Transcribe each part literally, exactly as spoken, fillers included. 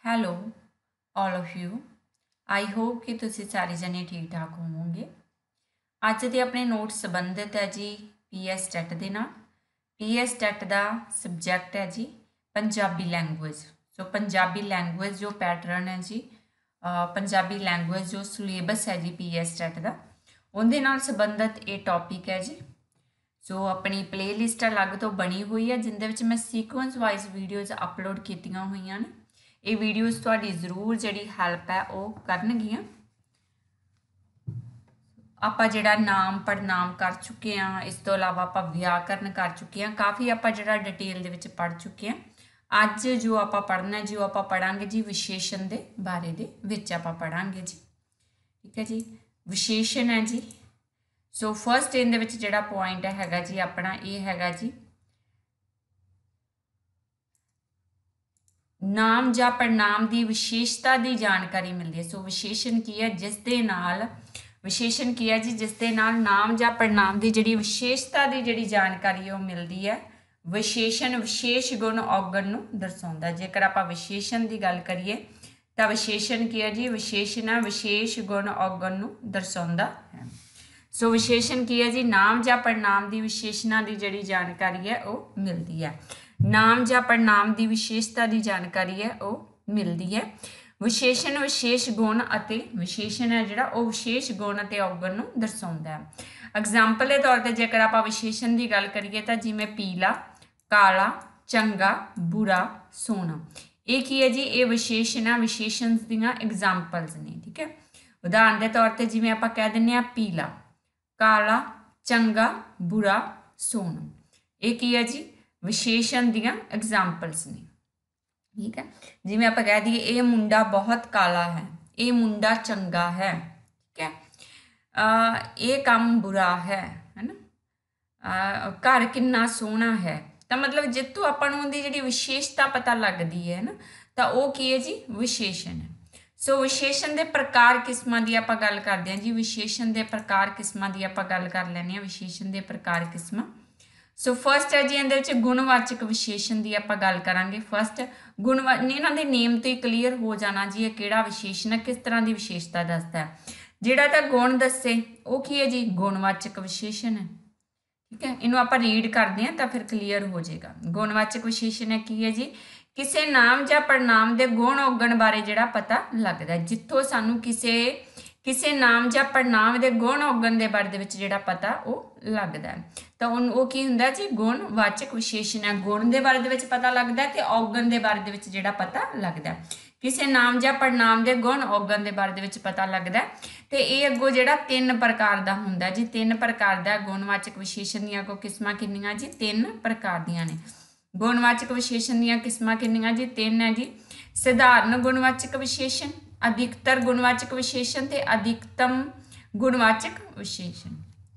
Hello all of you. I hope ਕਿ ਤੁਸੀਂ ਸਾਰੇ ਜਣੇ ਠੀਕ ਠਾਕ ਹੋਵੋਗੇ। ਅੱਜ ਦੇ ਆਪਣੇ ਨੋਟ ਸੰਬੰਧਿਤ ਹੈ ਜੀ ਪੀ ਐਸ ਟੈਟ ਦੇ ਨਾਲ। ਪੀ ਐਸ ਟੈਟ ਦਾ ਸਬਜੈਕਟ ਹੈ ਜੀ Punjabi language. So Punjabi language ਜੋ ਪੈਟਰਨ ਹੈ ਜੀ, ਪੰਜਾਬੀ ਲੈਂਗੁਏਜ ਜੋ ਸਿਲੇਬਸ ਹੈ ਜੀ ਪੀ ਐਸ ਟੈਟ ਦਾ, ਉਹਦੇ ਨਾਲ ਸੰਬੰਧਿਤ ਇਹ ਟੌਪਿਕ ਹੈ ਜੀ। ਸੋ ਆਪਣੀ ਪਲੇਲਿਸਟ ਅਲੱਗ ਤੋਂ ਬਣੀ ਹੋਈ ਹੈ ਜਿੰਦੇ ਵਿੱਚ ਮੈਂ ਸੀਕੁਐਂਸ ਵਾਈਜ਼ ਵੀਡੀਓਜ਼ ਅਪਲੋਡ ਕੀਤੀਆਂ ਹੋਈਆਂ ਨੇ। ਇਹ ਵੀਡੀਓਜ਼ ਤੁਹਾਡੀ ਜ਼ਰੂਰ ਜਿਹੜੀ ਹੈਲਪ ਹੈ ਉਹ ਕਰਨਗੀਆਂ। ਆਪਾਂ ਜਿਹੜਾ ਨਾਮ ਪੜਨਾਮ ਕਰ ਚੁੱਕੇ ਹਾਂ, ਇਸ ਤੋਂ ਇਲਾਵਾ ਆਪਾਂ ਵਿਆਕਰਨ ਕਰ ਚੁੱਕੇ ਹਾਂ, ਕਾਫੀ ਆਪਾਂ ਜਿਹੜਾ ਡਿਟੇਲ ਦੇ ਵਿੱਚ ਪੜ੍ਹ ਚੁੱਕੇ ਹਾਂ। ਅੱਜ ਜੋ ਆਪਾਂ ਪੜ੍ਹਨਾ ਜੀ ਉਹ ਆਪਾਂ ਪੜ੍ਹਾਂਗੇ ਜੀ ਵਿਸ਼ੇਸ਼ਣ ਦੇ ਬਾਰੇ ਦੇ ਵਿੱਚ ਆਪਾਂ ਪੜ੍ਹਾਂਗੇ ਜੀ। ਠੀਕ ਹੈ ਜੀ, ਵਿਸ਼ੇਸ਼ਣ ਹੈ ਜੀ। ਸੋ ਫਸਟ ਇਹਦੇ ਵਿੱਚ ਜਿਹੜਾ ਪੁਆਇੰਟ ਹੈਗਾ ਜੀ ਆਪਣਾ ਇਹ ਹੈਗਾ ਜੀ ਨਾਮ ਜਾਂ ਪੜਨਾਮ ਦੀ ਵਿਸ਼ੇਸ਼ਤਾ ਦੀ ਜਾਣਕਾਰੀ ਮਿਲਦੀ ਹੈ। ਸੋ ਵਿਸ਼ੇਸ਼ਣ ਕੀ ਹੈ ਜਿਸ ਦੇ ਨਾਲ ਵਿਸ਼ੇਸ਼ਣ ਕੀ ਹੈ ਜੀ ਜਿਸ ਦੇ ਨਾਲ ਨਾਮ ਜਾਂ ਪੜਨਾਮ ਦੀ ਜਿਹੜੀ ਵਿਸ਼ੇਸ਼ਤਾ ਦੀ ਜਿਹੜੀ ਜਾਣਕਾਰੀ ਉਹ ਮਿਲਦੀ ਹੈ। ਵਿਸ਼ੇਸ਼ਣ ਵਿਸ਼ੇਸ਼ ਗੁਣ ਔਗਣ ਨੂੰ ਦਰਸਾਉਂਦਾ। ਜੇਕਰ ਆਪਾਂ ਵਿਸ਼ੇਸ਼ਣ ਦੀ ਗੱਲ ਕਰੀਏ ਤਾਂ ਵਿਸ਼ੇਸ਼ਣ ਕੀ ਹੈ ਜੀ ਵਿਸ਼ੇਸ਼ਣ ਹੈ ਵਿਸ਼ੇਸ਼ ਗੁਣ ਔਗਣ ਨੂੰ ਦਰਸਾਉਂਦਾ ਹੈ। ਸੋ ਵਿਸ਼ੇਸ਼ਣ ਕੀ ਹੈ ਜੀ ਨਾਮ ਜਾਂ ਪੜਨਾਮ ਦੀ ਵਿਸ਼ੇਸ਼ਣਾ ਦੀ ਜਿਹੜੀ ਜਾਣਕਾਰੀ ਹੈ ਉਹ ਮਿਲਦੀ ਹੈ। ਨਾਮ ਜਾਂ ਪੜਨਾਮ ਦੀ ਵਿਸ਼ੇਸ਼ਤਾ ਦੀ ਜਾਣਕਾਰੀ ਹੈ ਉਹ ਮਿਲਦੀ ਹੈ। ਵਿਸ਼ੇਸ਼ਣ ਵਿਸ਼ੇਸ਼ ਗੁਣ ਅਤੇ ਵਿਸ਼ੇਸ਼ਣ ਹੈ ਜਿਹੜਾ ਉਹ ਵਿਸ਼ੇਸ਼ ਗੁਣ ਅਤੇ ਔਗਣ ਨੂੰ ਦਰਸਾਉਂਦਾ ਹੈ। ਐਗਜ਼ਾਮਪਲ ਦੇ ਤੌਰ ਤੇ ਜੇਕਰ ਆਪਾਂ ਵਿਸ਼ੇਸ਼ਣ ਦੀ ਗੱਲ ਕਰੀਏ ਤਾਂ ਜਿਵੇਂ ਪੀਲਾ, ਕਾਲਾ, ਚੰਗਾ, ਬੁਰਾ, ਸੋਹਣਾ, ਇਹ ਕੀ ਹੈ ਜੀ ਇਹ ਵਿਸ਼ੇਸ਼ਣ ਹੈ ਵਿਸ਼ੇਸ਼ਣ ਦੀਆਂ ਐਗਜ਼ਾਮਪਲਸ ਨੇ। ਠੀਕ ਹੈ, ਉਦਾਹਰਨ ਦੇ ਤੌਰ ਤੇ ਜਿਵੇਂ ਆਪਾਂ ਕਹਿ ਦਿੰਦੇ ਹਾਂ ਪੀਲਾ, ਕਾਲਾ, ਚੰਗਾ, ਬੁਰਾ, ਸੋਹਣਾ, ਇਹ ਕੀ ਹੈ ਜੀ ਵਿਸ਼ੇਸ਼ਣ ਦੀਆਂ ਐਗਜ਼ਾਮਪਲਸ ਨੇ। ਠੀਕ ਹੈ, ਜਿਵੇਂ ਆਪਾਂ ਕਹਿ ਦਈਏ ਇਹ ਮੁੰਡਾ ਬਹੁਤ ਕਾਲਾ ਹੈ, ਇਹ ਮੁੰਡਾ ਚੰਗਾ ਹੈ। ਠੀਕ ਹੈ, ਇਹ ਕੰਮ ਬੁਰਾ ਹੈ ਹੈ ਨਾ, ਘਰ ਕਿੰਨਾ ਸੋਹਣਾ ਹੈ। ਤਾਂ ਮਤਲਬ ਜਿੱਥੋਂ ਆਪਾਂ ਨੂੰ ਉਹਦੀ ਜਿਹੜੀ ਵਿਸ਼ੇਸ਼ਤਾ ਪਤਾ ਲੱਗਦੀ ਹੈ ਨਾ ਤਾਂ ਉਹ ਕੀ ਹੈ ਜੀ ਵਿਸ਼ੇਸ਼ਣ ਹੈ। ਸੋ ਵਿਸ਼ੇਸ਼ਣ ਦੇ ਪ੍ਰਕਾਰ ਕਿਸਮਾਂ ਦੀ ਆਪਾਂ ਗੱਲ ਕਰਦੇ ਹਾਂ ਜੀ। ਵਿਸ਼ੇਸ਼ਣ ਦੇ ਪ੍ਰਕਾਰ ਕਿਸਮਾਂ ਦੀ ਆਪਾਂ ਗੱਲ ਕਰ ਲੈਂਦੇ ਹਾਂ। ਵਿਸ਼ੇਸ਼ਣ ਦੇ ਪ੍ਰਕਾਰ ਕਿਸਮਾਂ। ਸੋ ਫਸਟ ਹੈ ਜੀ ਇਹਦੇ ਵਿੱਚ ਗੁਣਵਾਚਕ ਵਿਸ਼ੇਸ਼ਣ ਦੀ ਆਪਾਂ ਗੱਲ ਕਰਾਂਗੇ। ਫਸਟ ਗੁਣਵਾ ਇਹਨਾਂ ਦੇ ਨੇਮ ਤੋਂ ਹੀ ਕਲੀਅਰ ਹੋ ਜਾਣਾ ਜੀ ਇਹ ਕਿਹੜਾ ਵਿਸ਼ੇਸ਼ਣ ਹੈ, ਕਿਸ ਤਰ੍ਹਾਂ ਦੀ ਵਿਸ਼ੇਸ਼ਤਾ ਦੱਸਦਾ ਹੈ। ਜਿਹੜਾ ਤਾਂ ਗੁਣ ਦੱਸੇ ਉਹ ਕੀ ਹੈ ਜੀ ਗੁਣਵਾਚਕ ਵਿਸ਼ੇਸ਼ਣ ਹੈ। ਠੀਕ ਹੈ, ਇਹਨੂੰ ਆਪਾਂ ਰੀਡ ਕਰਦੇ ਹਾਂ ਤਾਂ ਫਿਰ ਕਲੀਅਰ ਹੋ ਜਾਏਗਾ। ਗੁਣਵਾਚਕ ਵਿਸ਼ੇਸ਼ਣ ਹੈ ਕੀ ਹੈ ਜੀ ਕਿਸੇ ਨਾਮ ਜਾਂ ਪੜਨਾਮ ਦੇ ਗੁਣ ਔਗਣ ਬਾਰੇ ਜਿਹੜਾ ਪਤਾ ਲੱਗਦਾ, ਜਿੱਥੋਂ ਸਾਨੂੰ ਕਿਸੇ ਕਿਸੇ ਨਾਮ ਜਾਂ ਪੜਨਾਮ ਦੇ ਗੁਣ ਔਗਣ ਦੇ ਬਾਰੇ ਦੇ ਵਿੱਚ ਜਿਹੜਾ ਪਤਾ ਉਹ ਲੱਗਦਾ ਤਾਂ ਉਹਨੂੰ ਉਹ ਕੀ ਹੁੰਦਾ ਜੀ ਗੁਣਵਾਚਕ ਵਿਸ਼ੇਸ਼ਣ ਹੈ। ਗੁਣ ਦੇ ਬਾਰੇ ਦੇ ਵਿੱਚ ਪਤਾ ਲੱਗਦਾ ਤੇ ਔਗਣ ਦੇ ਬਾਰੇ ਦੇ ਵਿੱਚ ਜਿਹੜਾ ਪਤਾ ਲੱਗਦਾ। ਕਿਸੇ ਨਾਮ ਜਾਂ ਪੜਨਾਮ ਦੇ ਗੁਣ ਔਗਣ ਦੇ ਬਾਰੇ ਦੇ ਵਿੱਚ ਪਤਾ ਲੱਗਦਾ ਤੇ ਇਹ ਅੱਗੋਂ ਜਿਹੜਾ ਤਿੰਨ ਪ੍ਰਕਾਰ ਦਾ ਹੁੰਦਾ ਜੀ। ਤਿੰਨ ਪ੍ਰਕਾਰ ਦਾ ਗੁਣਵਾਚਕ ਵਿਸ਼ੇਸ਼ਣ ਦੀਆਂ ਅੱਗੋਂ ਕਿਸਮਾਂ ਕਿੰਨੀਆਂ ਜੀ ਤਿੰਨ ਪ੍ਰਕਾਰ ਦੀਆਂ ਨੇ। ਗੁਣਵਾਚਕ ਵਿਸ਼ੇਸ਼ਣ ਦੀਆਂ ਕਿਸਮਾਂ ਕਿੰਨੀਆਂ ਜੀ ਤਿੰਨ ਹੈ ਜੀ। ਸਧਾਰਨ ਗੁਣਵਾਚਕ ਵਿਸ਼ੇਸ਼ਣ, ਅਧਿਕਤਰ ਗੁਣਵਾਚਕ ਵਿਸ਼ੇਸ਼ਣ ਤੇ ਅਧਿਕਤਮ ਗੁਣਵਾਚਕ ਵਿਸ਼ੇਸ਼ਣ।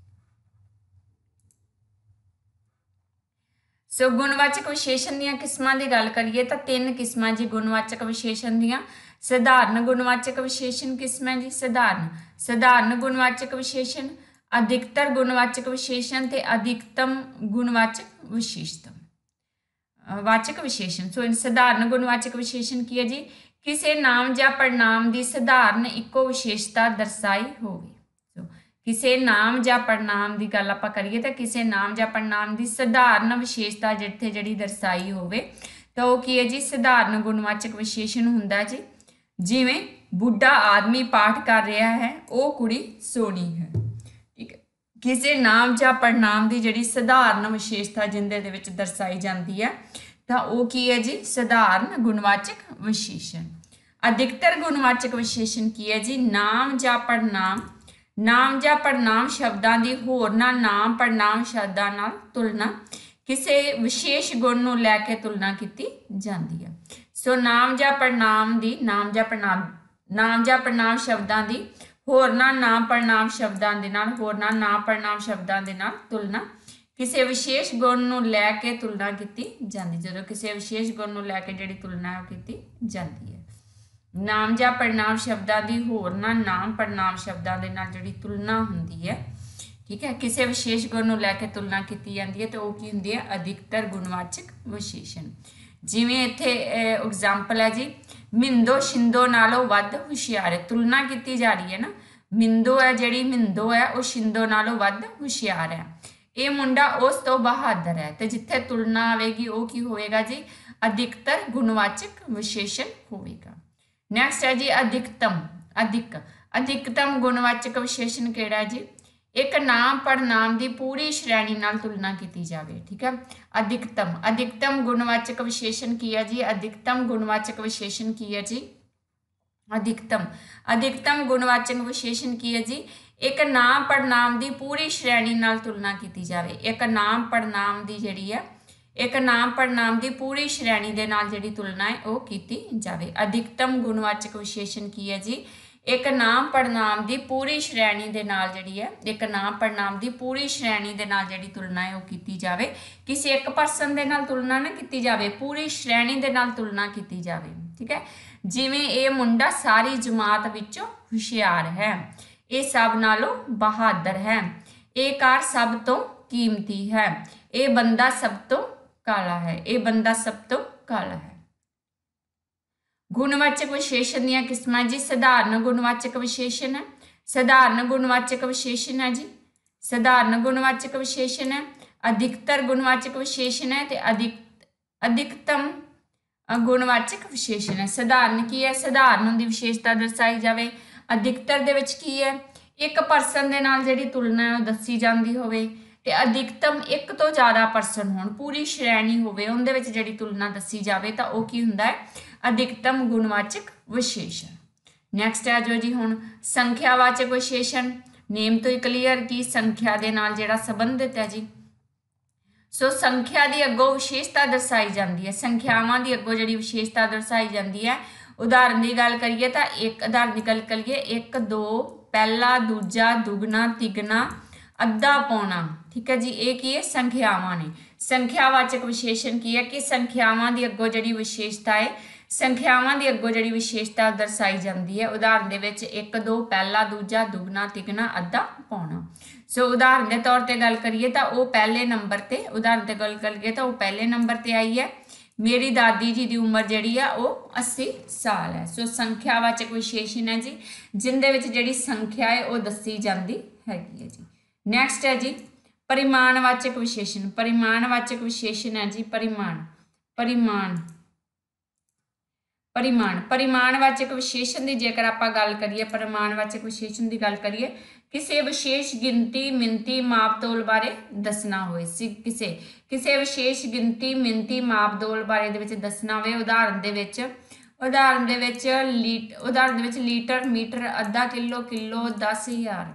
ਸੋ ਗੁਣਵਾਚਕ ਵਿਸ਼ੇਸ਼ਣ ਦੀਆਂ ਕਿਸਮਾਂ ਦੀ ਗੱਲ ਕਰੀਏ ਤਾਂ ਤਿੰਨ ਕਿਸਮਾਂ ਜੀ ਗੁਣਵਾਚਕ ਵਿਸ਼ੇਸ਼ਣ ਦੀਆਂ। ਸਧਾਰਨ ਗੁਣਵਾਚਕ ਵਿਸ਼ੇਸ਼ਣ ਕਿਸਮ ਹੈ ਜੀ ਸਧਾਰਨ ਸਧਾਰਨ ਗੁਣਵਾਚਕ ਵਿਸ਼ੇਸ਼ਣ, ਅਧਿਕਤਰ ਗੁਣਵਾਚਕ ਵਿਸ਼ੇਸ਼ਣ ਤੇ ਅਧਿਕਤਮ ਗੁਣਵਾਚਕ ਵਿਸ਼ੇਸ਼ਤਾ ਵਾਚਕ ਵਿਸ਼ੇਸ਼ਣ। ਸੋ ਸਧਾਰਨ ਗੁਣਵਾਚਕ ਵਿਸ਼ੇਸ਼ਣ ਕੀ ਹੈ ਜੀ ਕਿਸੇ ਨਾਮ ਜਾਂ ਪੜਨਾਮ ਦੀ ਸਧਾਰਨ ਇੱਕੋ ਵਿਸ਼ੇਸ਼ਤਾ ਦਰਸਾਈ ਹੋਵੇ। ਸੋ ਕਿਸੇ ਨਾਮ ਜਾਂ ਪੜਨਾਮ ਦੀ ਗੱਲ ਆਪਾਂ ਕਰੀਏ ਤਾਂ ਕਿਸੇ ਨਾਮ ਜਾਂ ਪੜਨਾਮ ਦੀ ਸਧਾਰਨ ਵਿਸ਼ੇਸ਼ਤਾ ਜਿੱਥੇ ਜਿਹੜੀ ਦਰਸਾਈ ਹੋਵੇ ਤਾਂ ਉਹ ਕੀ ਹੈ ਜੀ ਸਧਾਰਨ ਗੁਣਵਾਚਕ ਵਿਸ਼ੇਸ਼ਣ ਹੁੰਦਾ ਜੀ। ਜਿਵੇਂ ਬੁੱਢਾ ਆਦਮੀ ਪਾਠ ਕਰ ਰਿਹਾ ਹੈ, ਉਹ ਕੁੜੀ ਸੋਹਣੀ ਹੈ। ਠੀਕ ਹੈ, ਕਿਸੇ ਨਾਮ ਜਾਂ ਪੜਨਾਮ ਦੀ ਜਿਹੜੀ ਸਧਾਰਨ ਵਿਸ਼ੇਸ਼ਤਾ ਜਿੰਦੇ ਦੇ ਵਿੱਚ ਦਰਸਾਈ ਜਾਂਦੀ ਹੈ ਤਾਂ ਉਹ ਕੀ ਹੈ ਜੀ ਸਧਾਰਨ ਗੁਣਵਾਚਕ ਵਿਸ਼ੇਸ਼ਣ। ਅਧਿਕਤਰ ਗੁਣਵਾਚਕ ਵਿਸ਼ੇਸ਼ਣ ਕੀ ਹੈ ਜੀ ਨਾਮ ਜਾਂ ਪੜਨਾਮ ਨਾਮ ਜਾਂ ਪੜਨਾਮ ਸ਼ਬਦਾਂ ਦੀ ਹੋਰਨਾਂ ਨਾਮ ਪੜਨਾਮ ਸ਼ਬਦਾਂ ਨਾਲ ਤੁਲਨਾ, ਕਿਸੇ ਵਿਸ਼ੇਸ਼ ਗੁਣ ਨੂੰ ਲੈ ਕੇ ਤੁਲਨਾ ਕੀਤੀ ਜਾਂਦੀ ਹੈ। ਸੋ ਨਾਮ ਜਾਂ ਪੜਨਾਮ ਦੀ ਨਾਮ ਜਾਂ ਪੜਨਾਮ ਨਾਮ ਜਾਂ ਪੜਨਾਮ ਸ਼ਬਦਾਂ ਦੀ ਹੋਰਨਾਂ ਨਾਮ ਪੜਨਾਮ ਸ਼ਬਦਾਂ ਦੇ ਨਾਲ ਹੋਰਨਾਂ ਨਾਮ ਪੜਨਾਮ ਸ਼ਬਦਾਂ ਦੇ ਨਾਲ ਤੁਲਨਾ, ਕਿਸੇ ਵਿਸ਼ੇਸ਼ ਗੁਣ ਨੂੰ ਲੈ ਕੇ ਤੁਲਨਾ ਕੀਤੀ ਜਾਂਦੀ। ਜਦੋਂ ਕਿਸੇ ਵਿਸ਼ੇਸ਼ ਗੁਣ ਨੂੰ ਲੈ ਕੇ ਜਿਹੜੀ ਤੁਲਨਾ ਉਹ ਕੀਤੀ ਜਾਂਦੀ ਹੈ। ਨਾਮ ਜਾਂ ਪੜਨਾਮ ਸ਼ਬਦਾਂ ਦੀ ਹੋਰਨਾਂ ਨਾਮ ਪੜਨਾਮ ਸ਼ਬਦਾਂ ਦੇ ਨਾਲ ਜਿਹੜੀ ਤੁਲਨਾ ਹੁੰਦੀ ਹੈ। ਠੀਕ ਹੈ, ਕਿਸੇ ਵਿਸ਼ੇਸ਼ ਗੁਣ ਨੂੰ ਲੈ ਕੇ ਤੁਲਨਾ ਕੀਤੀ ਜਾਂਦੀ ਹੈ ਤੇ ਉਹ ਕੀ ਹੁੰਦੀ ਹੈ ਅਧਿਕਤਰ ਗੁਣਵਾਚਕ ਵਿਸ਼ੇਸ਼ਣ। ਜਿਵੇਂ ਇੱਥੇ ਐਗਜ਼ਾਮਪਲ ਹੈ ਜੀ ਮਿੰਦੋ ਸ਼ਿੰਦੋ ਨਾਲੋਂ ਵੱਧ ਹੁਸ਼ਿਆਰ ਹੈ। ਤੁਲਨਾ ਕੀਤੀ ਜਾ ਰਹੀ ਹੈ ਨਾ, ਮਿੰਦੋ ਹੈ ਜਿਹੜੀ, ਮਿੰਦੋ ਹੈ ਉਹ ਸ਼ਿੰਦੋ ਨਾਲੋਂ ਵੱਧ ਹੁਸ਼ਿਆਰ ਹੈ। ਇਹ ਮੁੰਡਾ ਉਸ ਤੋਂ ਬਹਾਦਰ ਹੈ। ਤੇ ਜਿੱਥੇ ਤੁਲਨਾ ਆਵੇਗੀ ਉਹ ਕੀ ਹੋਵੇਗਾ ਜੀ, ਅਧਿਕਤਰ ਗੁਣਵਾਚਕ ਵਿਸ਼ੇਸ਼ਣ ਹੋਵੇਗਾ। ਨੈਕਸਟ ਹੈ ਜੀ ਅਧਿਕਤਮ। ਅਧਿਕ ਅਧਿਕਤਮ ਗੁਣਵਾਚਕ ਵਿਸ਼ੇਸ਼ਣ ਕਿਹੜਾ ਜੀ, ਇੱਕ ਨਾਮ ਪੜਨਾਮ ਦੀ ਪੂਰੀ ਸ਼੍ਰੇਣੀ ਨਾਲ ਤੁਲਨਾ ਕੀਤੀ ਜਾਵੇ। ਠੀਕ ਹੈ, ਅਧਿਕਤਮ ਅਧਿਕਤਮ ਗੁਣਵਾਚਕ ਵਿਸ਼ੇਸ਼ਣ ਕੀ ਹੈ ਜੀ, ਅਧਿਕਤਮ ਗੁਣਵਾਚਕ ਵਿਸ਼ੇਸ਼ਣ ਕੀ ਹੈ ਜੀ, ਅਧਿਕਤਮ ਅਧਿਕਤਮ ਗੁਣਵਾਚਕ ਵਿਸ਼ੇਸ਼ਣ ਕੀ ਹੈ ਜੀ, ਇੱਕ ਨਾਮ ਪੜਨਾਮ ਦੀ ਪੂਰੀ ਸ਼੍ਰੇਣੀ ਨਾਲ ਤੁਲਨਾ ਕੀਤੀ ਜਾਵੇ। ਇੱਕ ਨਾਮ ਪੜਨਾਮ ਦੀ ਜਿਹੜੀ ਹੈ, ਇੱਕ ਨਾਮ ਪੜਨਾਮ ਦੀ ਪੂਰੀ ਸ਼੍ਰੇਣੀ ਦੇ ਨਾਲ ਜਿਹੜੀ ਤੁਲਨਾ ਹੈ ਉਹ ਕੀਤੀ ਜਾਵੇ। ਅਧਿਕਤਮ ਗੁਣਵਾਚਕ ਵਿਸ਼ੇਸ਼ਣ ਕੀ ਹੈ ਜੀ, ਇੱਕ ਨਾਮ ਪੜਨਾਮ ਦੀ ਪੂਰੀ ਸ਼੍ਰੇਣੀ ਦੇ ਨਾਲ ਜਿਹੜੀ ਹੈ, ਇੱਕ ਨਾਮ ਪੜਨਾਮ ਦੀ ਪੂਰੀ ਸ਼੍ਰੇਣੀ ਦੇ ਨਾਲ ਜਿਹੜੀ ਤੁਲਨਾ ਹੈ ਉਹ ਕੀਤੀ ਜਾਵੇ। ਕਿਸੇ ਇੱਕ ਪਰਸਨ ਦੇ ਨਾਲ ਤੁਲਨਾ ਨਾ ਕੀਤੀ ਜਾਵੇ, ਪੂਰੀ ਸ਼੍ਰੇਣੀ ਦੇ ਨਾਲ ਤੁਲਨਾ ਕੀਤੀ ਜਾਵੇ। ਠੀਕ ਹੈ, ਜਿਵੇਂ ਇਹ ਮੁੰਡਾ ਸਾਰੀ ਜਮਾਤ ਵਿੱਚੋਂ ਹੁਸ਼ਿਆਰ ਹੈ, ਇਹ ਸਭ ਨਾਲੋਂ ਬਹਾਦਰ ਹੈ, ਇਹ ਕਾਰ ਸਭ ਤੋਂ ਕੀਮਤੀ ਹੈ, ਇਹ ਬੰਦਾ ਸਭ ਤੋਂ ਕਾਲਾ ਹੈ, ਇਹ ਬੰਦਾ ਸਭ ਤੋਂ ਕਾਲਾ ਹੈ। ਗੁਣਵਾਚਕ ਵਿਸ਼ੇਸ਼ਣ ਦੀਆਂ ਕਿਸਮਾਂ ਜੀ, ਸਧਾਰਨ ਗੁਣਵਾਚਕ ਵਿਸ਼ੇਸ਼ਣ ਹੈ, ਸਧਾਰਨ ਗੁਣਵਾਚਕ ਵਿਸ਼ੇਸ਼ਣ ਹੈ ਜੀ, ਸਧਾਰਨ ਗੁਣਵਾਚਕ ਵਿਸ਼ੇਸ਼ਣ ਹੈ, ਅਧਿਕਤਰ ਗੁਣਵਾਚਕ ਵਿਸ਼ੇਸ਼ਣ ਹੈ ਤੇ ਅਧਿਕ ਅਧਿਕਤਮ ਗੁਣਵਾਚਕ ਵਿਸ਼ੇਸ਼ਣ ਹੈ। ਸਧਾਰਨ ਕੀ ਹੈ, ਸਧਾਰਨ ਦੀ ਵਿਸ਼ੇਸ਼ਤਾ ਦਰਸਾਈ ਜਾਵੇ। ਅਧਿਕਤਰ ਦੇ ਵਿੱਚ ਕੀ ਹੈ, ਇੱਕ ਪਰਸਨ ਦੇ ਨਾਲ ਜਿਹੜੀ ਤੁਲਨਾ ਹੈ ਉਹ ਦੱਸੀ ਜਾਂਦੀ ਹੋਵੇ, ਤੇ ਅਧਿਕਤਮ ਇੱਕ ਤੋਂ ਜ਼ਿਆਦਾ ਪਰਸਨ ਹੋਣ, ਪੂਰੀ ਸ਼੍ਰੇਣੀ ਹੋਵੇ, ਉਹਦੇ ਵਿੱਚ ਜਿਹੜੀ ਤੁਲਨਾ ਦੱਸੀ ਜਾਵੇ ਤਾਂ ਉਹ ਕੀ ਹੁੰਦਾ ਹੈ, ਅਧਿਕਤਮ ਗੁਣਵਾਚਕ ਵਿਸ਼ੇਸ਼ਣ। ਨੈਕਸਟ ਆ ਜੋ ਜੀ ਹੁਣ ਸੰਖਿਆਵਾਚਕ ਵਿਸ਼ੇਸ਼ਣ। ਨੇਮ ਤੋਂ ਹੀ ਕਲੀਅਰ ਕੀ ਸੰਖਿਆ ਦੇ ਨਾਲ ਜਿਹੜਾ ਸੰਬੰਧਿਤ ਹੈ ਜੀ। ਸੋ ਸੰਖਿਆ ਦੀ ਅੱਗੋਂ ਵਿਸ਼ੇਸ਼ਤਾ ਦਰਸਾਈ ਜਾਂਦੀ ਹੈ, ਸੰਖਿਆਵਾਂ ਦੀ ਅੱਗੋਂ ਜਿਹੜੀ ਵਿਸ਼ੇਸ਼ਤਾ ਦਰਸਾਈ ਜਾਂਦੀ ਹੈ। ਉਦਾਹਰਨ ਦੀ ਗੱਲ ਕਰੀਏ ਤਾਂ ਇੱਕ ਉਦਾਹਰਨ ਦੀ ਗੱਲ ਕਰੀਏ ਇੱਕ ਦੋ, ਪਹਿਲਾ, ਦੂਜਾ, ਦੁਗਣਾ, ਤਿਗਣਾ, ਅੱਧਾ, ਪੌਣਾ। ਠੀਕ ਹੈ ਜੀ, ਇਹ ਕੀ ਹੈ, ਸੰਖਿਆਵਾਂ ਨੇ। ਸੰਖਿਆਵਾਚਕ ਵਿਸ਼ੇਸ਼ਣ ਕੀ ਹੈ ਕਿ ਸੰਖਿਆਵਾਂ ਦੀ ਅੱਗੋਂ ਜਿਹੜੀ ਵਿਸ਼ੇਸ਼ਤਾ ਹੈ, ਸੰਖਿਆਵਾਂ ਦੀ ਅੱਗੋਂ ਜਿਹੜੀ ਵਿਸ਼ੇਸ਼ਤਾ ਦਰਸਾਈ ਜਾਂਦੀ ਹੈ। ਉਦਾਹਰਨ ਦੇ ਵਿੱਚ ਇੱਕ ਦੋ, ਪਹਿਲਾ, ਦੂਜਾ, ਦੁਗਣਾ, ਤਿਗਣਾ, ਅੱਧਾ, ਪੌਣਾ। ਸੋ ਉਦਾਹਰਨ ਦੇ ਤੌਰ ਤੇ ਗੱਲ ਕਰੀਏ ਤਾਂ ਉਹ ਪਹਿਲੇ ਨੰਬਰ ਤੇ, ਉਦਾਹਰਨ ਤੇ ਗੱਲ ਕਰੀਏ ਤਾਂ ਉਹ ਪਹਿਲੇ ਨੰਬਰ ਤੇ ਆਈ ਹੈ। ਮੇਰੀ ਦਾਦੀ ਜੀ ਦੀ ਉਮਰ ਜਿਹੜੀ ਆ ਉਹ ਅੱਸੀ ਸਾਲ ਹੈ। ਸੋ ਸੰਖਿਆਵਾਚਕ ਵਿਸ਼ੇਸ਼ਣ ਹੈ ਜੀ, ਜਿੰਦੇ ਵਿੱਚ ਜਿਹੜੀ ਸੰਖਿਆ ਹੈ ਉਹ ਦੱਸੀ ਜਾਂਦੀ ਹੈਗੀ ਹੈ ਜੀ। ਨੈਕਸਟ ਹੈ ਜੀ ਪਰਿਮਾਣਵਾਚਕ ਵਿਸ਼ੇਸ਼ਣ। ਪਰਿਮਾਣਵਾਚਕ ਵਿਸ਼ੇਸ਼ਣ ਹੈ ਜੀ ਪਰਿਮਾਣ ਪਰਿਮਾਣ ਪਰਿਮਾਣ ਪਰਿਮਾਣਵਾਚਕ ਵਿਸ਼ੇਸ਼ਣ ਦੀ ਜੇਕਰ ਆਪਾਂ ਗੱਲ ਕਰੀਏ, ਪਰਿਮਾਣਵਾਚਕ ਵਿਸ਼ੇਸ਼ਣ ਦੀ ਗੱਲ ਕਰੀਏ, ਕਿਸੇ ਵਿਸ਼ੇਸ਼ ਗਿਣਤੀ, ਮਿਣਤੀ, ਮਾਪ ਤੋਲ ਬਾਰੇ ਦੱਸਣਾ ਹੋਵੇ ਸੀ, ਕਿਸੇ ਕਿਸੇ ਵਿਸ਼ੇਸ਼ ਗਿਣਤੀ, ਮਿਣਤੀ, ਮਾਪ ਤੋਲ ਬਾਰੇ ਦੇ ਵਿੱਚ ਦੱਸਣਾ ਹੋਵੇ। ਉਦਾਹਰਨ ਦੇ ਵਿੱਚ ਉਦਾਹਰਨ ਦੇ ਵਿੱਚ ਲੀਟ ਉਦਾਹਰਨ ਦੇ ਵਿੱਚ ਲੀਟਰ, ਮੀਟਰ, ਅੱਧਾ ਕਿਲੋ, ਕਿਲੋ, ਦਸ ਹਜ਼ਾਰ।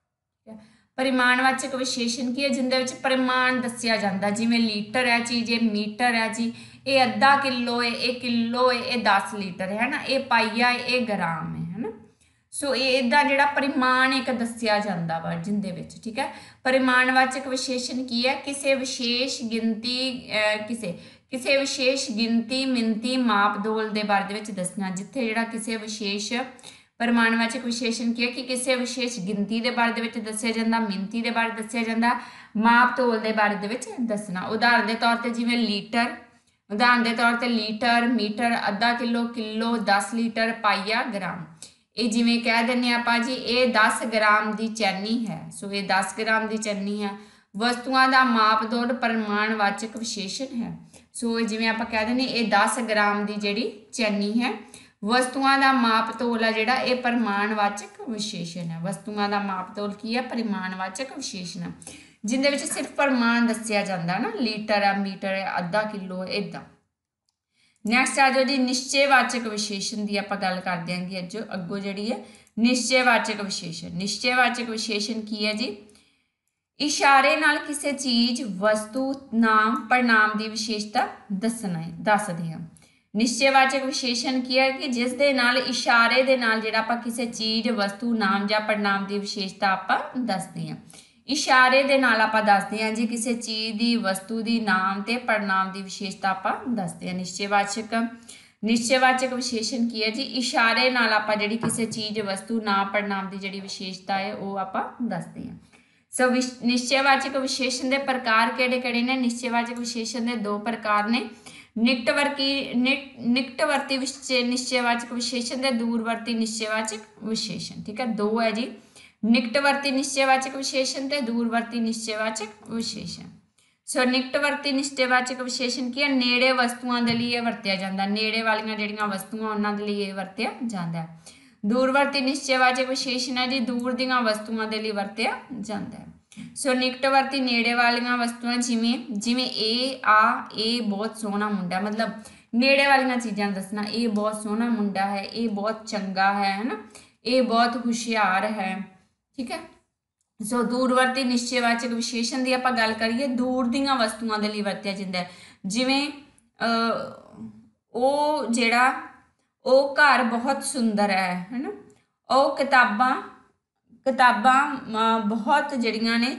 ਪਰਿਮਾਣਵਾਚਕ ਵਿਸ਼ੇਸ਼ਣ ਕੀ ਹੈ, ਜਿੰਦੇ ਵਿੱਚ ਪਰਿਮਾਣ ਦੱਸਿਆ ਜਾਂਦਾ, ਜਿਵੇਂ ਲੀਟਰ ਹੈ ਚੀਜ਼, ਇਹ ਮੀਟਰ ਹੈ ਜੀ, ਇਹ ਅੱਧਾ ਕਿਲੋ ਹੈ, ਇਹ ਕਿਲੋ ਹੈ, ਇਹ ਦਸ ਲੀਟਰ ਹੈ ਨਾ, ਇਹ ਪਾਈਆ ਹੈ, ਇਹ ਗ੍ਰਾਮ ਹੈ ਹਨਾ। ਸੋ ਇਹ ਇਦਾਂ ਜਿਹੜਾ ਪਰਿਮਾਣ ਇੱਕ ਦੱਸਿਆ ਜਾਂਦਾ ਵਾ ਜਿੰਦੇ ਵਿੱਚ। ਠੀਕ ਹੈ, ਪਰਿਮਾਣਵਾਚਕ ਵਿਸ਼ੇਸ਼ਣ ਕੀ ਹੈ, ਕਿਸੇ ਵਿਸ਼ੇਸ਼ ਗਿਣਤੀ ਕਿਸੇ ਕਿਸੇ ਵਿਸ਼ੇਸ਼ ਗਿਣਤੀ, ਮਿਣਤੀ, ਮਾਪ ਤੋਲ ਦੇ ਬਾਰੇ ਦੇ ਵਿੱਚ ਦੱਸਣਾ। ਜਿੱਥੇ ਜਿਹੜਾ ਕਿਸੇ ਵਿਸ਼ੇਸ਼ ਪਰਿਮਾਣਵਾਚਕ ਵਿਸ਼ੇਸ਼ਣ ਕੀ ਹੈ ਕਿ ਕਿਸੇ ਵਿਸ਼ੇਸ਼ ਗਿਣਤੀ ਦੇ ਬਾਰੇ ਦੇ ਵਿੱਚ ਦੱਸਿਆ ਜਾਂਦਾ, ਮਿਣਤੀ ਦੇ ਬਾਰੇ ਦੱਸਿਆ ਜਾਂਦਾ, ਮਾਪ ਤੋਲ ਦੇ ਬਾਰੇ ਦੇ ਵਿੱਚ ਦੱਸਣਾ। ਉਦਾਹਰਨ ਦੇ ਤੌਰ ਤੇ ਜਿਵੇਂ ਲੀਟਰ, ਉਦਾਹਰਨ ਦੇ ਤੌਰ ਤੇ ਲੀਟਰ, ਮੀਟਰ, ਅੱਧਾ ਕਿਲੋ, ਕਿਲੋ, ਦਸ ਲੀਟਰ, ਪਾਈਆ, ਗ੍ਰਾਮ। ਇਹ ਜਿਵੇਂ ਕਹਿ ਦਿੰਦੇ ਆਪਾਂ ਜੀ ਇਹ ਦਸ ਗ੍ਰਾਮ ਦੀ ਚੈਨੀ ਹੈ, ਸੋ ਇਹ ਦਸ ਗ੍ਰਾਮ ਦੀ ਚੈਨੀ ਹੈ। ਵਸਤੂਆਂ ਦਾ ਮਾਪ ਤੋਲ ਪਰਿਮਾਣਵਾਚਕ ਵਿਸ਼ੇਸ਼ਣ ਹੈ। ਸੋ ਜਿਵੇਂ ਆਪਾਂ ਕਹਿ ਦਿੰਦੇ ਇਹ ਦਸ ਗ੍ਰਾਮ ਦੀ ਜਿਹੜੀ ਚੈਨੀ ਹੈ। ਵਸਤੂਆਂ ਦਾ ਮਾਪ ਤੋਲ ਹੈ ਜਿਹੜਾ ਇਹ ਪਰਿਮਾਣਵਾਚਕ ਵਿਸ਼ੇਸ਼ਣ ਹੈ। ਵਸਤੂਆਂ ਦਾ ਮਾਪ ਤੋਲ ਕੀ ਹੈ, ਪਰਿਮਾਣਵਾਚਕ ਵਿਸ਼ੇਸ਼ਣ ਹੈ, ਜਿੰਦੇ ਵਿੱਚ ਸਿਰਫ ਪਰਿਮਾਣ ਦੱਸਿਆ ਜਾਂਦਾ ਨਾ, ਲੀਟਰ ਹੈ, ਮੀਟਰ ਹੈ, ਅੱਧਾ ਕਿਲੋ, ਇਦਾਂ। ਨੈਕਸਟ ਆ ਜੋ ਜੀ ਨਿਸ਼ਚੈਵਾਚਕ ਵਿਸ਼ੇਸ਼ਣ ਦੀ ਆਪਾਂ ਗੱਲ ਕਰਦੇ ਹਾਂ ਕਿ ਅੱਜ ਅੱਗੋਂ ਜਿਹੜੀ ਹੈ ਨਿਸ਼ਚੈਵਾਚਕ ਵਿਸ਼ੇਸ਼ਣ। ਨਿਸ਼ਚੈਵਾਚਕ ਵਿਸ਼ੇਸ਼ਣ ਕੀ ਹੈ ਜੀ, ਇਸ਼ਾਰੇ ਨਾਲ ਕਿਸੇ ਚੀਜ਼, ਵਸਤੂ, ਨਾਮ, ਪੜਨਾਮ ਦੀ ਵਿਸ਼ੇਸ਼ਤਾ ਦੱਸਣਾ ਹੈ ਦੱਸਦੇ ਹਾਂ। ਨਿਸ਼ਚੈਵਾਚਕ ਵਿਸ਼ੇਸ਼ਣ ਕੀ ਹੈ ਕਿ ਜਿਸ ਦੇ ਨਾਲ ਇਸ਼ਾਰੇ ਦੇ ਨਾਲ ਜਿਹੜਾ ਆਪਾਂ ਕਿਸੇ ਚੀਜ਼, ਵਸਤੂ, ਨਾਮ ਜਾਂ ਪੜਨਾਮ ਦੀ ਵਿਸ਼ੇਸ਼ਤਾ ਆਪਾਂ ਦੱਸਦੇ ਹਾਂ। ਇਸ਼ਾਰੇ ਦੇ ਨਾਲ ਆਪਾਂ ਦੱਸਦੇ ਹਾਂ ਜੀ ਕਿਸੇ ਚੀਜ਼ ਦੀ, ਵਸਤੂ ਦੀ, ਨਾਮ ਤੇ ਪੜਨਾਮ ਦੀ ਵਿਸ਼ੇਸ਼ਤਾ ਆਪਾਂ ਦੱਸਦੇ ਹਾਂ। ਨਿਸ਼ਚੈਵਾਚਕ ਨਿਸ਼ਚੈਵਾਚਕ ਵਿਸ਼ੇਸ਼ਣ ਕੀ ਹੈ ਜੀ, ਇਸ਼ਾਰੇ ਨਾਲ ਆਪਾਂ ਜਿਹੜੀ ਕਿਸੇ ਚੀਜ਼, ਵਸਤੂ, ਨਾਮ, ਪੜਨਾਮ ਦੀ ਜਿਹੜੀ ਵਿਸ਼ੇਸ਼ਤਾ ਹੈ ਉਹ ਆਪਾਂ ਦੱਸਦੇ ਹਾਂ। ਸੋ ਨਿਸ਼ਚੈਵਾਚਕ ਵਿਸ਼ੇਸ਼ਣ ਦੇ ਪ੍ਰਕਾਰ ਕਿਹੜੇ ਕਿਹੜੇ ਨੇ? ਨਿਸ਼ਚੈਵਾਚਕ ਵਿਸ਼ੇਸ਼ਣ ਦੇ ਦੋ ਪ੍ਰਕਾਰ ਨੇ, ਨਿਕਟਵਰਤੀ ਨਿਕ ਨਿਕਟਵਰਤੀ ਵਿਸ਼ੇ ਨਿਸ਼ਚੈਵਾਚਕ ਵਿਸ਼ੇਸ਼ਣ ਤੇ ਦੂਰਵਰਤੀ ਨਿਸ਼ਚੈਵਾਚਕ ਵਿਸ਼ੇਸ਼ਣ। ठीक है, दो है जी, ਨਿਕਟਵਰਤੀ ਨਿਸ਼ਚੈਵਾਚਕ ਵਿਸ਼ੇਸ਼ਣ ਤੇ ਦੂਰਵਰਤੀ ਨਿਸ਼ਚੈਵਾਚਕ ਵਿਸ਼ੇਸ਼ਣ। ਸੋ ਨਿਕਟਵਰਤੀ ਨਿਸ਼ਚੈਵਾਚਕ ਵਿਸ਼ੇਸ਼ਣ ਕੀ ਹੈ, ਨੇੜੇ ਵਸਤੂਆਂ ਦੇ ਲਈ ਇਹ ਵਰਤਿਆ ਜਾਂਦਾ, ਨੇੜੇ ਵਾਲੀਆਂ ਜਿਹੜੀਆਂ ਵਸਤੂਆਂ ਉਹਨਾਂ ਦੇ ਲਈ ਇਹ ਵਰਤਿਆ ਜਾਂਦਾ। ਦੂਰਵਰਤੀ ਨਿਸ਼ਚੈਵਾਚਕ ਵਿਸ਼ੇਸ਼ਣ ਹੈ ਜੀ, ਦੂਰ ਦੀਆਂ ਵਸਤੂਆਂ ਦੇ ਲਈ ਵਰਤਿਆ ਜਾਂਦਾ ਹੈ। ਸੋ ਨਿਕਟਵਰਤੀ ਨੇੜੇ ਵਾਲੀਆਂ ਵਸਤੂਆਂ ਜਿਵੇਂ ਜਿਵੇਂ ਇਹ ਆ, ਇਹ ਬਹੁਤ ਸੋਹਣਾ ਮੁੰਡਾ, ਮਤਲਬ ਨੇੜੇ ਵਾਲੀਆਂ ਚੀਜ਼ਾਂ ਦੱਸਣਾ, ਇਹ ਬਹੁਤ ਸੋਹਣਾ ਮੁੰਡਾ ਹੈ, ਇਹ ਬਹੁਤ ਚੰਗਾ ਹੈ, ਹੈ ਨਾ, ਇਹ ਬਹੁਤ ਹੁਸ਼ਿਆਰ ਹੈ। ठीक है, सो दूरवर्ती निश्चयवाचक विशेषण की आप गल करिए, दूर दीयां वस्तुओं के लिए वरत्या जाता है। जिमें वो जिहड़ा वो घर बहुत सुंदर है, है ना, वो किताबां किताबां बहुत जिहड़ियां ने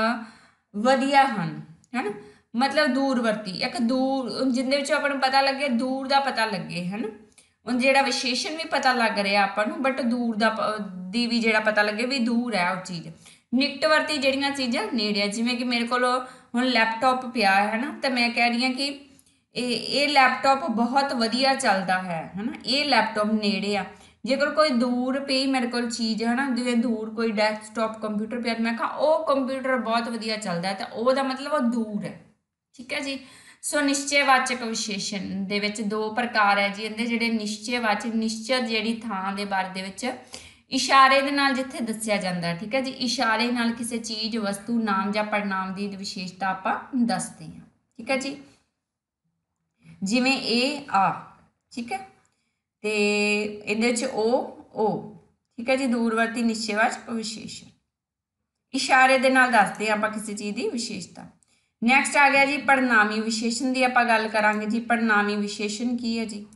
वधिया हन, है ना, मतलब दूरवर्ती एक दूर जिंदे विच आपां नूं पता लगे, दूर का पता लगे, है ना, ਹੁਣ ਜਿਹੜਾ ਵਿਸ਼ੇਸ਼ਣ ਵੀ ਪਤਾ ਲੱਗ ਰਿਹਾ ਆਪਾਂ ਨੂੰ, ਬਟ ਦੂਰ ਦਾ ਦੀ ਵੀ ਜਿਹੜਾ ਪਤਾ ਲੱਗੇ ਵੀ ਦੂਰ ਹੈ ਉਹ ਚੀਜ਼। ਨਿਕਟਵਰਤੀ ਜਿਹੜੀਆਂ ਚੀਜ਼ਾਂ ਨੇੜੇ ਆ, ਜਿਵੇਂ ਕਿ ਮੇਰੇ ਕੋਲ ਹੁਣ ਲੈਪਟਾਪ ਪਿਆ ਹੈ ਨਾ, ਤਾਂ ਮੈਂ ਕਹਿ ਰਹੀ ਹਾਂ ਕਿ ਇਹ ਇਹ ਲੈਪਟਾਪ ਬਹੁਤ ਵਧੀਆ ਚੱਲਦਾ ਹੈ, ਹੈ ਨਾ, ਇਹ ਲੈਪਟਾਪ ਨੇੜੇ ਆ। ਜੇਕਰ ਕੋਈ ਦੂਰ ਪਈ ਮੇਰੇ ਕੋਲ ਚੀਜ਼, ਹੈ ਨਾ, ਜਿਵੇਂ ਦੂਰ ਕੋਈ ਡੈਸਕਟਾਪ ਕੰਪਿਊਟਰ ਪਿਆ, ਮੈਂ ਕਹਾਂ ਉਹ ਕੰਪਿਊਟਰ ਬਹੁਤ ਵਧੀਆ ਚੱਲਦਾ ਹੈ, ਤਾਂ ਉਹਦਾ ਮਤਲਬ ਉਹ ਦੂਰ ਹੈ। ਠੀਕ ਹੈ ਜੀ। ਸੋ ਨਿਸ਼ਚੈਵਾਚਕ ਵਿਸ਼ੇਸ਼ਣ ਦੇ ਵਿੱਚ ਦੋ ਪ੍ਰਕਾਰ ਹੈ ਜੀ, ਇਹਦੇ ਜਿਹੜੇ ਨਿਸ਼ਚੈਵਾਚਕ ਨਿਸ਼ਚਿਤ ਜਿਹੜੀ ਥਾਂ ਦੇ ਬਾਰੇ ਦੇ ਵਿੱਚ ਇਸ਼ਾਰੇ ਦੇ ਨਾਲ ਜਿੱਥੇ ਦੱਸਿਆ ਜਾਂਦਾ। ਠੀਕ ਹੈ ਜੀ, ਇਸ਼ਾਰੇ ਨਾਲ ਕਿਸੇ ਚੀਜ਼, ਵਸਤੂ, ਨਾਮ ਜਾਂ ਪੜਨਾਮ ਦੀ ਵਿਸ਼ੇਸ਼ਤਾ ਆਪਾਂ ਦੱਸਦੇ ਹਾਂ। ਠੀਕ ਹੈ ਜੀ, ਜਿਵੇਂ ਇਹ ਆ, ਠੀਕ ਹੈ, ਤੇ ਇਹਦੇ ਵਿੱਚ ਉਹ ਉਹ ਠੀਕ ਹੈ ਜੀ, ਦੂਰਵਰਤੀ ਨਿਸ਼ਚੈਵਾਚਕ ਵਿਸ਼ੇਸ਼ਣ ਇਸ਼ਾਰੇ ਦੇ ਨਾਲ ਦੱਸਦੇ ਆਪਾਂ ਕਿਸੇ ਚੀਜ਼ ਦੀ ਵਿਸ਼ੇਸ਼ਤਾ। ਨੈਕਸਟ ਆ ਗਿਆ ਜੀ ਪੜਨਾਮੀ ਵਿਸ਼ੇਸ਼ਣ ਦੀ ਆਪਾਂ ਗੱਲ ਕਰਾਂਗੇ ਜੀ। ਪੜਨਾਮੀ ਵਿਸ਼ੇਸ਼ਣ ਕੀ ਹੈ ਜੀ?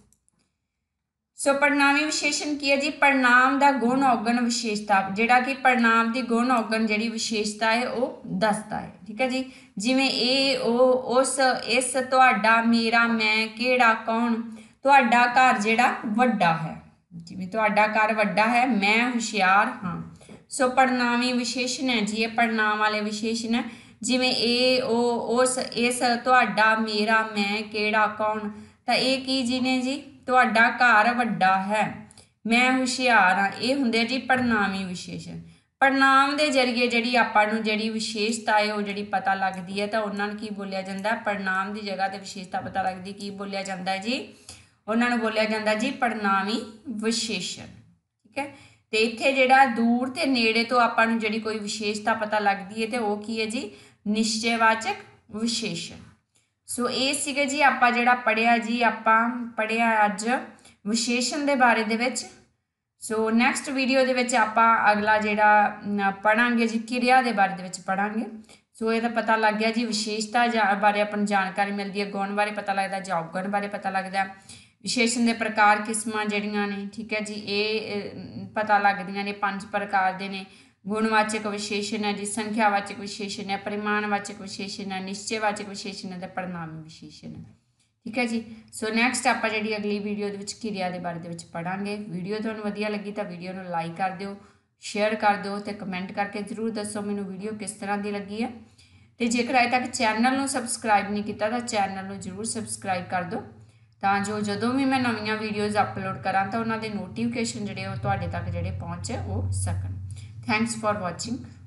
ਸੋ ਪੜਨਾਮੀ ਵਿਸ਼ੇਸ਼ਣ ਕੀ ਹੈ ਜੀ? ਪੜਨਾਮ ਦਾ ਗੁਣ ਔਗਣ ਵਿਸ਼ੇਸ਼ਤਾ, ਜਿਹੜਾ ਕਿ ਪੜਨਾਮ ਦੀ ਗੁਣ ਔਗਣ ਜਿਹੜੀ ਵਿਸ਼ੇਸ਼ਤਾ ਹੈ ਉਹ ਦੱਸਦਾ ਹੈ। ਠੀਕ ਹੈ ਜੀ, ਜਿਵੇਂ ਇਹ, ਉਹ, ਉਸ, ਇਸ, ਤੁਹਾਡਾ, ਮੇਰਾ, ਮੈਂ, ਕਿਹੜਾ, ਕੌਣ। ਤੁਹਾਡਾ ਘਰ ਜਿਹੜਾ ਵੱਡਾ ਹੈ, ਜਿਵੇਂ ਤੁਹਾਡਾ ਘਰ ਵੱਡਾ ਹੈ, ਮੈਂ ਹੁਸ਼ਿਆਰ ਹਾਂ। ਸੋ ਪੜਨਾਮੀ ਵਿਸ਼ੇਸ਼ਣ ਹੈ ਜੀ, ਇਹ ਪੜਨਾਮ ਵਾਲੇ ਵਿਸ਼ੇਸ਼ਣ ਹੈ। ਜਿਵੇਂ ਇਹ, ਉਹ, ਉਸ, ਇਸ, ਤੁਹਾਡਾ, ਮੇਰਾ, ਮੈਂ, ਕਿਹੜਾ, ਕੌਣ। ਤਾਂ ਇਹ ਕੀ ਜੀ ਨੇ ਜੀ? ਤੁਹਾਡਾ ਘਰ ਵੱਡਾ ਹੈ, ਮੈਂ ਹੁਸ਼ਿਆਰ ਹਾਂ, ਇਹ ਹੁੰਦੇ ਜੀ ਪੜਨਾਮੀ ਵਿਸ਼ੇਸ਼ਣ। ਪੜਨਾਮ ਦੇ ਜ਼ਰੀਏ ਜਿਹੜੀ ਆਪਾਂ ਨੂੰ ਜਿਹੜੀ ਵਿਸ਼ੇਸ਼ਤਾ ਹੈ ਉਹ ਜਿਹੜੀ ਪਤਾ ਲੱਗਦੀ ਹੈ, ਤਾਂ ਉਹਨਾਂ ਨੂੰ ਕੀ ਬੋਲਿਆ ਜਾਂਦਾ? ਪੜਨਾਮ ਦੀ ਜਗ੍ਹਾ 'ਤੇ ਵਿਸ਼ੇਸ਼ਤਾ ਪਤਾ ਲੱਗਦੀ, ਕੀ ਬੋਲਿਆ ਜਾਂਦਾ ਜੀ? ਉਹਨਾਂ ਨੂੰ ਬੋਲਿਆ ਜਾਂਦਾ ਜੀ ਪੜਨਾਮੀ ਵਿਸ਼ੇਸ਼ਣ। ਠੀਕ ਹੈ, ਤੇ ਇੱਥੇ ਜਿਹੜਾ ਦੂਰ ਤੇ ਨੇੜੇ ਤੋਂ ਆਪਾਂ ਨੂੰ ਜਿਹੜੀ ਕੋਈ ਵਿਸ਼ੇਸ਼ਤਾ ਪਤਾ ਲੱਗਦੀ ਹੈ, ਤੇ ਉਹ ਕੀ ਹੈ ਜੀ? ਨਿਸ਼ਚੈਵਾਚਕ ਵਿਸ਼ੇਸ਼ਣ। ਸੋ ਇਹ ਸੀਗਾ ਜੀ ਆਪਾਂ ਜਿਹੜਾ ਪੜ੍ਹਿਆ ਜੀ, ਆਪਾਂ ਪੜ੍ਹਿਆ ਅੱਜ ਵਿਸ਼ੇਸ਼ਣ ਦੇ ਬਾਰੇ ਦੇ ਵਿੱਚ। ਸੋ ਨੈਕਸਟ ਵੀਡੀਓ ਦੇ ਵਿੱਚ ਆਪਾਂ ਅਗਲਾ ਜਿਹੜਾ ਪੜ੍ਹਾਂਗੇ ਜੀ ਕਿਰਿਆ ਦੇ ਬਾਰੇ ਦੇ ਵਿੱਚ ਪੜ੍ਹਾਂਗੇ। ਸੋ ਇਹਦਾ ਪਤਾ ਲੱਗ ਗਿਆ ਜੀ ਵਿਸ਼ੇਸ਼ਤਾ ਜਾਂ ਬਾਰੇ ਆਪਾਂ ਨੂੰ ਜਾਣਕਾਰੀ ਮਿਲਦੀ ਹੈ, ਗੁਣ ਬਾਰੇ ਪਤਾ ਲੱਗਦਾ, ਜਾਂ ਔਗਣ ਬਾਰੇ ਪਤਾ ਲੱਗਦਾ, ਵਿਸ਼ੇਸ਼ਣ ਦੇ ਪ੍ਰਕਾਰ ਕਿਸਮਾਂ ਜਿਹੜੀਆਂ ਨੇ। ਠੀਕ ਹੈ ਜੀ, ਇਹ ਪਤਾ ਲੱਗਦੀਆਂ ਨੇ, ਪੰਜ ਪ੍ਰਕਾਰ ਦੇ ਨੇ। ਗੁਣਵਾਚਕ ਵਿਸ਼ੇਸ਼ਣ ਹੈ ਜੀ, ਸੰਖਿਆਵਾਚਕ ਵਿਸ਼ੇਸ਼ਣ ਹੈ, ਪਰਿਮਾਣਵਾਚਕ ਵਿਸ਼ੇਸ਼ਣ ਹੈ, ਨਿਸ਼ਚੈਵਾਚਕ ਵਿਸ਼ੇਸ਼ਣ ਹੈ ਤੇ ਪੜਨਾਮੀ ਵਿਸ਼ੇਸ਼ਣ ਹੈ। ਠੀਕ ਹੈ ਜੀ, ਸੋ ਨੈਕਸਟ ਆਪਾਂ ਜਿਹੜੀ ਅਗਲੀ ਵੀਡੀਓ ਦੇ ਵਿੱਚ ਕਿਰਿਆ ਦੇ ਬਾਰੇ ਦੇ ਵਿੱਚ ਪੜ੍ਹਾਂਗੇ। ਵੀਡੀਓ ਤੁਹਾਨੂੰ ਵਧੀਆ ਲੱਗੀ ਤਾਂ ਵੀਡੀਓ ਨੂੰ ਲਾਈਕ ਕਰ ਦਿਓ, ਸ਼ੇਅਰ ਕਰ ਦਿਓ ਅਤੇ ਕਮੈਂਟ ਕਰਕੇ ਜ਼ਰੂਰ ਦੱਸੋ ਮੈਨੂੰ ਵੀਡੀਓ ਕਿਸ ਤਰ੍ਹਾਂ ਦੀ ਲੱਗੀ ਹੈ। ਅਤੇ ਜੇਕਰ ਅਜੇ ਤੱਕ ਚੈਨਲ ਨੂੰ ਸਬਸਕ੍ਰਾਈਬ ਨਹੀਂ ਕੀਤਾ ਤਾਂ ਚੈਨਲ ਨੂੰ ਜ਼ਰੂਰ ਸਬਸਕ੍ਰਾਈਬ ਕਰ ਦਿਓ, ਤਾਂ ਜੋ ਜਦੋਂ ਵੀ ਮੈਂ ਨਵੀਆਂ ਵੀਡੀਓਜ਼ ਅਪਲੋਡ ਕਰਾਂ ਤਾਂ ਉਹਨਾਂ ਦੇ ਨੋਟੀਫਿਕੇਸ਼ਨ ਜਿਹੜੇ ਉਹ ਤੁਹਾਡੇ ਤੱਕ ਜਿਹੜੇ ਪਹੁੰਚ ਉਹ ਸਕਣ। Thanks for watching.